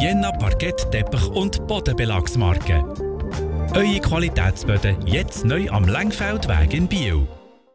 Sienna Parkett, Teppich und Bodenbelagsmarke. Eure Qualitätsböden jetzt neu am Lengfeldweg in Biel.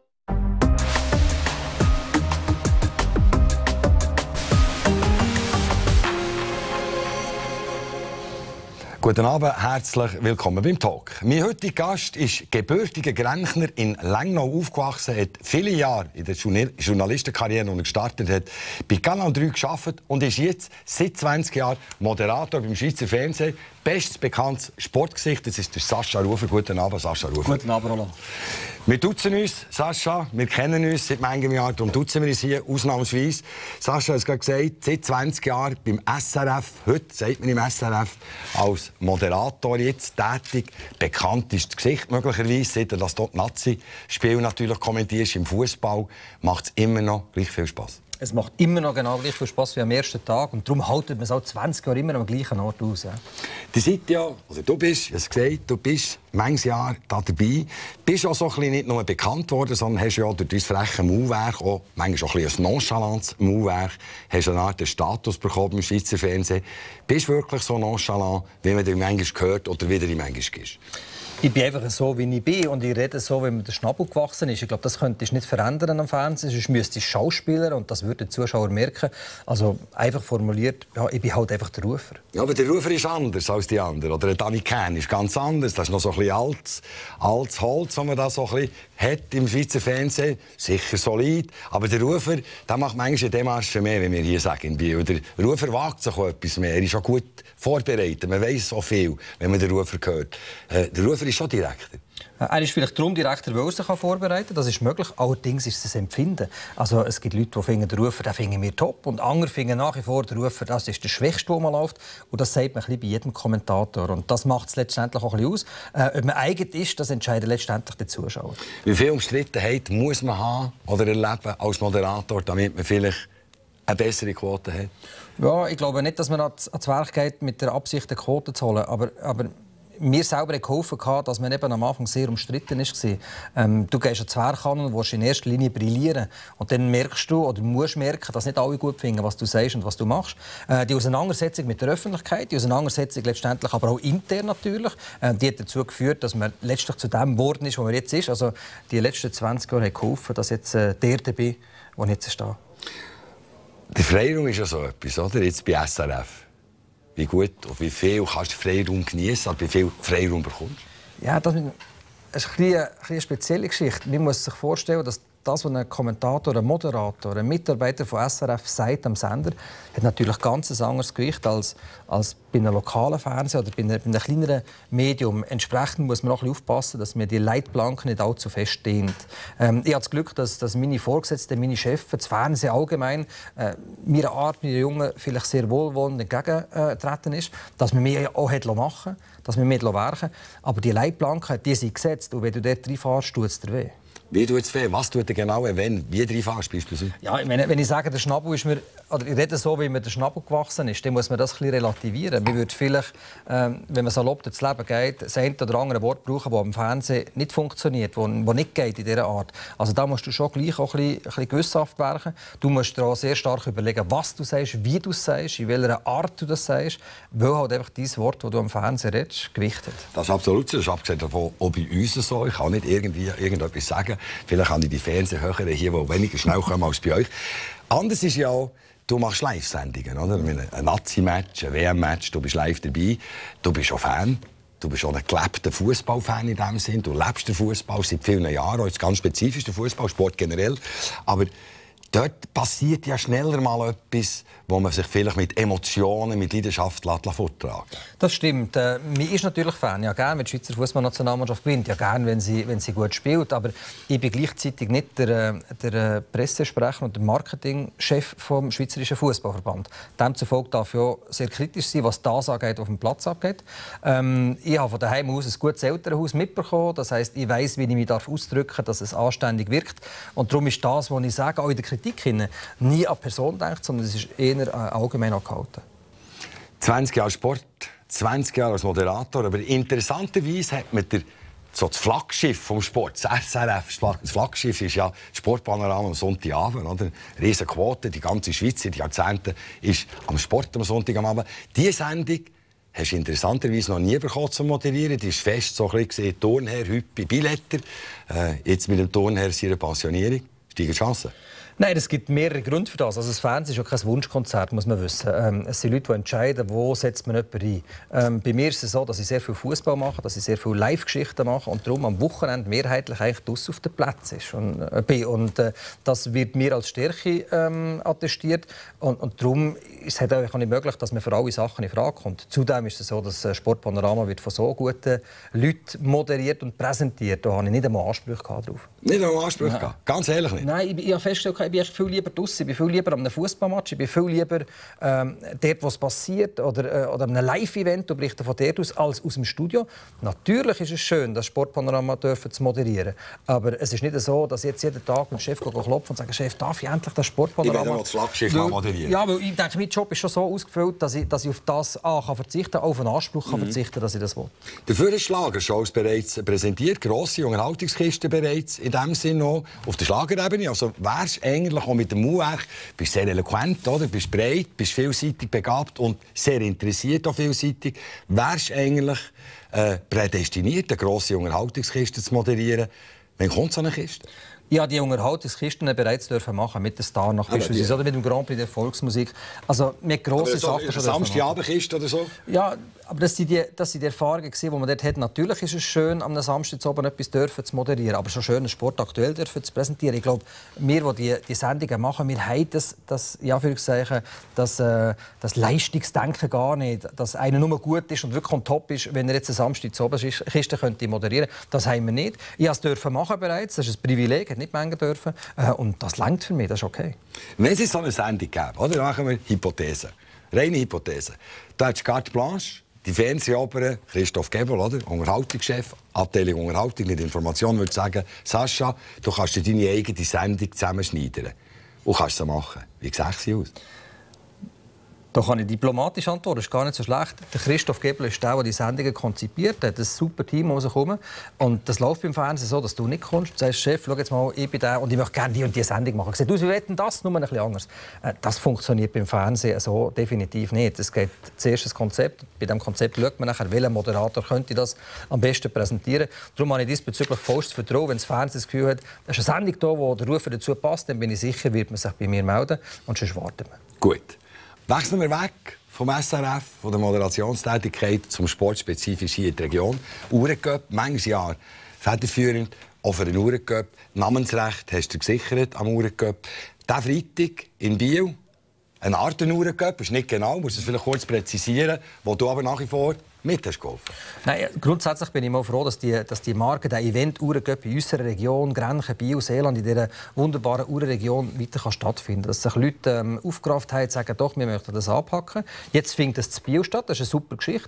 Guten Abend, herzlich willkommen beim Talk. Mein heutiger Gast ist gebürtiger Grenchner, in Lengnau aufgewachsen, hat viele Jahre in der Journalistenkarriere, die er gestartet hat, bei Kanal 3 gearbeitet und ist jetzt seit 20 Jahren Moderator beim Schweizer Fernsehen. Bestes bekanntes Sportgesicht, das ist der Sascha Rufer. Guten Abend, Sascha Rufer. Guten Abend, Roland. Wir duzen uns, Sascha, wir kennen uns seit manchem Jahr, darum duzen wir uns hier ausnahmsweise. Sascha hat es gerade gesagt, seit 20 Jahren beim SRF, heute sagt man im SRF, als Moderator jetzt tätig. Bekannt ist das Gesicht möglicherweise, seit er das Nazi-Spiel natürlich kommentiert im Fußball, macht es immer noch gleich viel Spass. Es macht immer noch genau gleich viel Spass wie am ersten Tag und darum haltet man es auch 20 Jahre immer am gleichen Ort aus. Ja. Die seid ja, also du bist, ich habe es gesagt, du bist manches Jahr da dabei. Bist auch so ein bisschen nicht nur bekannt worden, sondern hast ja durch dein freche Mauwerk, auch manchmal auch ein bisschen ein nonchalantes Mauwerk, hast eine Art Status bekommen im Schweizer Fernsehen. Bist du wirklich so nonchalant, wie man dir manchmal hört oder wie dir manchmal ist? Ich bin einfach so, wie ich bin und ich rede so, wie mir der Schnabel gewachsen ist. Ich glaube, das könntest du nicht verändern am Fernsehen, sonst müsste ich Schauspieler und das würde der Zuschauer merken. Also einfach formuliert, ja, ich bin halt einfach der Rufer. Ja, aber der Rufer ist anders als die anderen. Oder der Danny Kahn ist ganz anders. Das ist noch so ein bisschen altes Holz, das man da so ein bisschen hat im Schweizer Fernsehen. Sicher solid. Aber der Rufer, der macht manchmal eine Demarche mehr, wie wir hier sagen in Biel. Der Rufer wagt sich auch etwas mehr. Er ist auch gut vorbereitet. Man weiss so viel, wenn man den Rufer hört. Der Rufer ist schon direkter. Er ist vielleicht darum direkter, weil er sich vorbereiten kann. Das ist möglich. Allerdings ist es ein Empfinden. Also, es gibt Leute, die finden, der Rufer den finden wir top. Und andere finden nach wie vor, der Rufer das ist der Schwächste, der mal läuft. Und das sagt man ein bisschen bei jedem Kommentator. Und das macht es letztendlich auch ein bisschen aus. Ob man eigen ist, das entscheidet letztendlich der Zuschauer. Wie viel Umstrittenheit muss man haben oder erleben als Moderator, damit man vielleicht eine bessere Quote hat? Ja, ich glaube nicht, dass man ans Werk geht mit der Absicht, eine Quote zu holen. Aber mir selber hat geholfen, dass man eben am Anfang sehr umstritten war. Du gehst ans Werk an und willst in erster Linie brillieren. Und dann merkst du, oder musst merken, dass nicht alle gut finden, was du sagst und was du machst. Die Auseinandersetzung mit der Öffentlichkeit, die Auseinandersetzung letztendlich aber auch intern natürlich, die hat dazu geführt, dass man letztlich zu dem geworden ist, wo man jetzt ist. Also die letzten 20 Jahre haben geholfen, dass jetzt der dabei, wo ich jetzt stehe. Der Freiraum ist ja so etwas, oder? Jetzt bei SRF. Wie gut und wie viel kannst du Freiraum genießen, wie viel Freiraum bekommst du? Ja, das ist eine spezielle Geschichte. Man muss sich vorstellen, dass das, was ein Kommentator, ein Moderator, ein Mitarbeiter von SRF sagt am Sender, hat natürlich ganz ein anderes Gewicht als bei einem lokalen Fernsehen oder bei einem kleineren Medium. Entsprechend muss man auch ein bisschen aufpassen, dass man die Leitplanken nicht allzu fest dehnt. Ich habe das Glück, dass meine Vorgesetzten, meine Chefs, das Fernsehen allgemein, meiner Art, meiner Jungen vielleicht sehr wohlwollend entgegengetreten ist, dass man mich auch machen lassen, dass man mit werken. Aber die Leitplanken, die sind gesetzt und wenn du dort reinfährst, tut es dir weh. Wie tut es weh? Was tut dir genau weh, wie du reinfährst beispielsweise? Ja, wenn ich sage, der Schnabel ist mir, oder ich rede so, wie mir der Schnabel gewachsen ist, dann muss man das ein bisschen relativieren. Man würde vielleicht, wenn man salopp durchs Leben geht, das eine oder andere Wort brauchen, das am Fernsehen nicht funktioniert, das nicht geht in dieser Art. Also da musst du schon gleich auch ein bisschen gewissenhaft werden. Du musst dir auch sehr stark überlegen, was du sagst, wie du es sagst, in welcher Art du das sagst, weil halt einfach dieses Wort, das du am Fernsehen redest, Gewicht hat. Das ist absolut so. Das ist abgesehen davon auch bei uns so. Ich kann nicht irgendetwas sagen. Vielleicht haben die Fernsehhörer hier, die weniger schnell kommen als bei euch. Anders ist ja auch, du machst Live-Sendungen, oder? Ein Nazi-Match, ein WM-Match, du bist live dabei. Du bist auch Fan. Du bist auch ein gelebter Fußballfan in dem Sinn. Du lebst den Fußball seit vielen Jahren, jetzt ganz spezifisch der Fußballsport generell. Aber dort passiert ja schneller mal etwas, wo man sich vielleicht mit Emotionen, mit Leidenschaft vortragen lässt. Das stimmt. Man ist natürlich Fan. Ja, gerne, wenn die Schweizer Fußballnationalmannschaft gewinnt. Ja, gerne, wenn sie gut spielt. Aber ich bin gleichzeitig nicht der Pressesprecher und der Marketingchef vom Schweizerischen Fußballverband. Demzufolge darf ich auch sehr kritisch sein, was das angeht, auf dem Platz abgeht. Ich habe von daheim aus ein gutes Elternhaus mitbekommen. Das heisst, ich weiss, wie ich mich ausdrücken darf, dass es anständig wirkt. Und darum ist das, was ich sage, auch in der Kritik nie an Person denkt, sondern es ist eher allgemein angehalten. 20 Jahre Sport, 20 Jahre als Moderator, aber interessanterweise hat man so das Flaggschiff vom Sport, das SRF. Das Flaggschiff ist ja das Sportpanorama am Sonntagabend. Oder? Riesen Quote, die ganze Schweiz seit Jahrzehnten ist am Sport am Sonntagabend. Diese Sendung hast du interessanterweise noch nie bekommen zu moderieren. Die ist fest so ein bisschen Turnherr, Hüppi, Billetter. Jetzt mit dem Turnherr seiner Pensionierung. Steigen Chancen? Nein, es gibt mehrere Gründe für das. Also das Fernsehen ist ja kein Wunschkonzert, muss man wissen. Es sind Leute, die entscheiden, wo setzt man jemanden ein. Bei mir ist es so, dass ich sehr viel Fußball mache, dass ich sehr viele Live-Geschichten mache und darum am Wochenende mehrheitlich eigentlich draussen auf dem Platz ist. Und das wird mir als Stärke attestiert. Und darum ist es auch nicht möglich, dass man für alle Sachen in Frage kommt. Zudem ist es so, dass Sportpanorama wird von so guten Leuten moderiert und präsentiert. Da habe ich nicht einmal Ansprüche drauf. Nicht einmal Ansprüche gehabt? Ganz ehrlich nicht? Nein, ich habe festgestellt, ich bin viel lieber draussen, ich bin viel lieber an einem Fußballmatch, ich bin viel lieber dort, wo es passiert, oder an einem Live-Event und berichte von dort aus, als aus dem Studio. Natürlich ist es schön, das Sportpanorama zu moderieren, aber es ist nicht so, dass jetzt jeden Tag mit dem Chef klopfen und sagen, Chef, darf ich endlich das Sportpanorama? Ich werde mal das Flaggschiff moderieren. Ja, weil ich denke, mein Job ist schon so ausgefüllt, dass ich auf das kann verzichten kann, auf einen Anspruch kann verzichten, dass ich das will. Dafür ist Schlagershows bereits präsentiert, grosse Unterhaltungskisten bereits in dem Sinne auch auf der Schlagerebene. Also wärst eigentlich auch mit dem Mauer, bist sehr eloquent, oder? Bist breit, bist vielseitig begabt und sehr interessiert auch vielseitig. Wärst eigentlich prädestiniert, eine grosse Unterhaltungskiste zu moderieren. Wann kommt so eine Kiste? Ja, die Unterhaltungskisten bereits dürfen machen mit der Star nach beispielsweise oder mit dem Grand Prix der Volksmusik. Also mit grossen Sachen schon. Samstagabendkiste oder so? Ja, aber das sind die Erfahrungen, die man dort hat. Natürlich ist es schön, am Samstag oben etwas dürfen zu moderieren, aber schon schön, Sport aktuell dürfen zu präsentieren. Ich glaube, wir, die Sendungen machen, wir haben das Leistungsdenken gar nicht, dass einer nur gut ist und wirklich on top ist, wenn er jetzt am Samstag oben Kiste könnte moderieren. Das haben wir nicht. Ich durfte es machen bereits, das ist ein Privileg, nicht mengen dürfen. Und das reicht für mich, das ist okay. Wenn es so eine Sendung gäbe, oder, dann machen wir Hypothese. Reine Hypothese. Da hat Carte Blanche, die Fernsehoper, Christoph Gebel, oder? Unterhaltungschef, Abteilung Unterhaltung, nicht Information, würde sagen, Sascha, du kannst dir deine eigene Sendung zusammenschneiden. Und kannst sie machen. Wie sieht sie aus? Da kann ich diplomatisch antworten, das ist gar nicht so schlecht. Der Christoph Gebel ist der die Sendungen konzipiert hat. Ein super Team rauskommen. Und das läuft beim Fernsehen so, dass du nicht kommst. Du sagst, Chef, schau jetzt mal, ich bin der und ich möchte gerne die und die Sendung machen. Ich sage, du, wie wollen das? Nur ein bisschen anders. Das funktioniert beim Fernsehen so definitiv nicht. Es geht zuerst das Konzept. Bei diesem Konzept schaut man nachher, welcher Moderator könnte das am besten präsentieren. Darum habe ich diesbezüglich vollstes Vertrauen, wenn das Fernsehen das Gefühl hat, das ist eine Sendung da, wo der Rufer dazu passt, dann bin ich sicher, wird man sich bei mir melden. Und sonst warten wir. Gut. Wechseln wir weg vom SRF, von der Moderationstätigkeit zum Sportspezifisch hier in der Region. Uhrencup, manches Jahr federführend, auch für den Uhrencup. Namensrecht hast du gesichert am Uhrencup. Diesen Freitag in Biel, eine Art Uhrencup, ist nicht genau, musst du es vielleicht kurz präzisieren, wo du aber nach wie vor mit hast geholfen. Nein, grundsätzlich bin ich mal froh, dass die Marke, der Event Uhrencup in unserer Region, Grenchen, Biel, Seeland, in dieser wunderbaren Uhrenregion weiter stattfinden kann. Dass sich Leute aufgerafft haben, sagen, doch, wir möchten das anpacken. Jetzt findet es in Biel statt, das ist eine super Geschichte.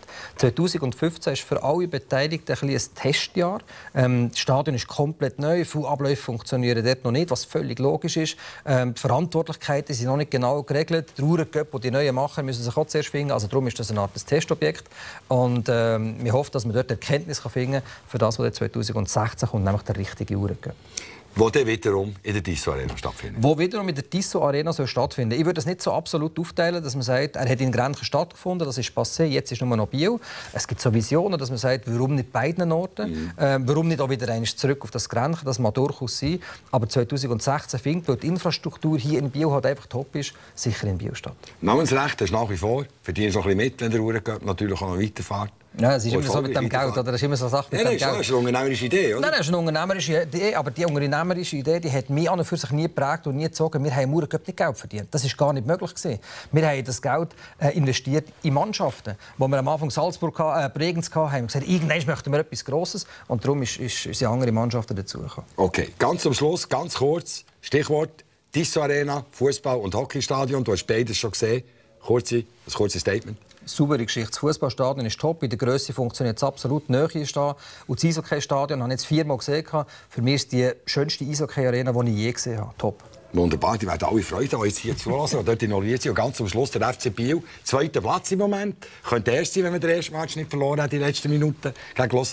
2015 ist für alle Beteiligten ein Testjahr. Das Stadion ist komplett neu, viele Abläufe funktionieren dort noch nicht, was völlig logisch ist. Die Verantwortlichkeiten sind noch nicht genau geregelt. Der Uhrencup und die neuen Macher müssen sich auch zuerst finden. Also darum ist das eine Art Testobjekt. Und wir hoffen, dass wir dort Erkenntnis finden können für das, was 2016 kommt, nämlich der richtige Uhrencup. Wo der wiederum in der Tissot Arena stattfindet. Wo wiederum in der Tissot Arena soll stattfinden. Ich würde es nicht so absolut aufteilen, dass man sagt, er hat in Grenchen stattgefunden, das ist passé, jetzt ist nur noch Biel. Es gibt so Visionen, dass man sagt, warum nicht beiden Orten? Warum nicht auch wieder einmal zurück auf das Grenchen? Das mag durchaus sein. Aber 2016 findet, weil die Infrastruktur hier in Biel halt einfach top ist, sicher in Biel statt. Namensrecht hast du nach wie vor. Verdienst noch ein bisschen mit, wenn der Uhrencup natürlich auch noch weiterfährt. Ja, es ist immer so mit dem Geld, oder? Das ist immer so eine Sache mit dem Geld. Das ist eine unternehmerische Idee, oder? Nein, das ist eine unternehmerische Idee, aber die unternehmerische Idee, die hat mich an und für sich nie geprägt und nie gezogen. Wir haben im Uhrencup nicht Geld verdient. Das ist gar nicht möglich gewesen. Wir haben das Geld investiert in Mannschaften. Wo wir am Anfang Salzburg, Bregenz hatten, haben wir gesagt, irgendwann möchten wir etwas Grosses. Und darum sind andere Mannschaften dazugekommen. Okay, ganz zum Schluss, ganz kurz, Stichwort Tissot Arena, Fußball- und Hockeystadion. Du hast beides schon gesehen. Ein kurzes Statement. Saubere Geschichte. Das Fußballstadion ist top. In der Grösse funktioniert es absolut. Die Nähe ist da. Und das Eishockey-Stadion habe ich jetzt 4-mal gesehen. Für mich ist die schönste Eishockey-Arena, die ich je gesehen habe. Top. Wunderbar, die werden alle Freude, die jetzt hier zulassen und dort involviert sind. Und ganz zum Schluss der FC Biel, zweiter Platz im Moment. Könnte erst sein, wenn man den ersten Match nicht verloren hat in den letzten Minuten gegen Lausanne.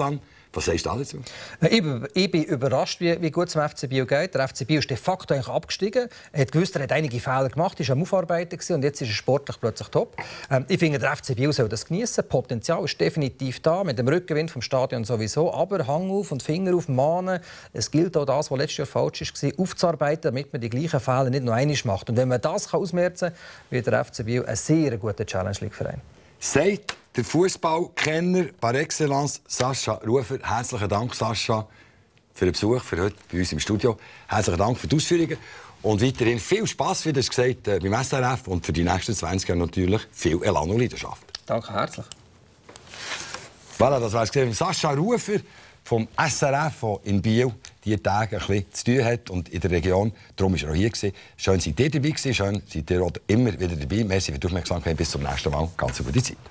Was sagst du dazu? Ich bin überrascht, wie gut es dem FC Biel geht. Der FC Biel ist de facto eigentlich abgestiegen. Er hat gewusst, er hat einige Fehler gemacht, ist am Aufarbeiten und jetzt ist er sportlich plötzlich top. Ich finde, der FC Biel soll das genießen. Potenzial ist definitiv da, mit dem Rückgewinn vom Stadion sowieso. Aber Hang auf und Finger auf mahnen. Es gilt auch das, was letztes Jahr falsch war, aufzuarbeiten, damit man die gleichen Fehler nicht noch einmal macht. Und wenn man das ausmerzen kann, wird der FC Biel ein sehr guter Challenge-League-Verein. Sagt der Fußballkenner par excellence Sascha Rufer. Herzlichen Dank, Sascha, für den Besuch, für heute bei uns im Studio. Herzlichen Dank für die Ausführungen. Und weiterhin viel Spass, wie du gesagt hast, beim SRF. Und für die nächsten 20 Jahre natürlich viel Elan und Leidenschaft. Danke herzlich. Voilà, das war es. Sascha Rufer vom SRF, der in Biel diese Tage ein bisschen zu tun hat und in der Region. Darum war er auch hier. Schön, seid ihr dabei gewesen. Schön, seid ihr auch immer wieder dabei. Merci für die Aufmerksamkeit. Bis zum nächsten Mal. Ganz eine gute Zeit.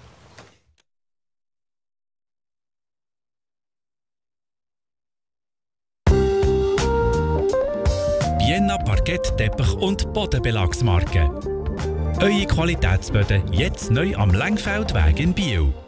Bienna Parkett, Teppich und Bodenbelagsmarke. Eure Qualitätsböden jetzt neu am Lengfeldweg in Biel.